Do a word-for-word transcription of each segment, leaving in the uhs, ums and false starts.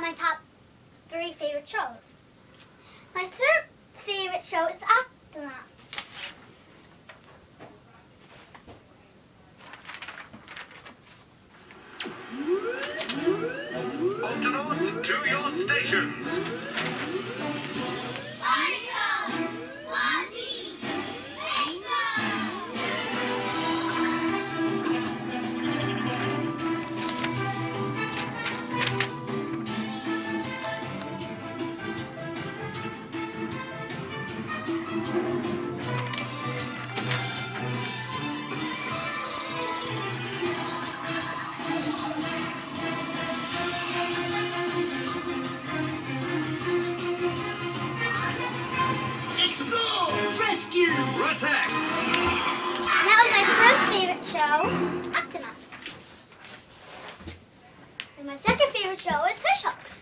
my top three favorite shows. My third favorite show is Octonauts. Octonauts, to your stations. Rescue! Protect! That was my first favorite show, Octonauts. And my second favorite show is Fishhooks.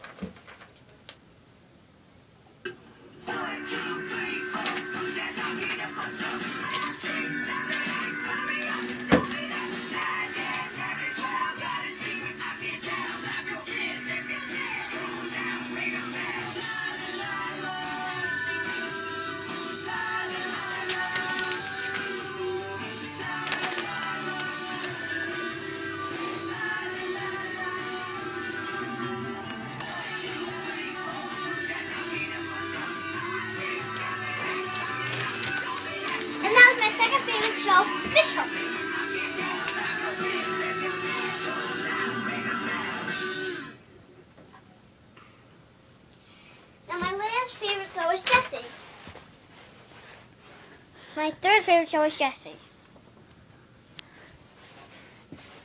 Show Fishhooks. And my last favorite show is Jessie. My third favorite show is Jessie.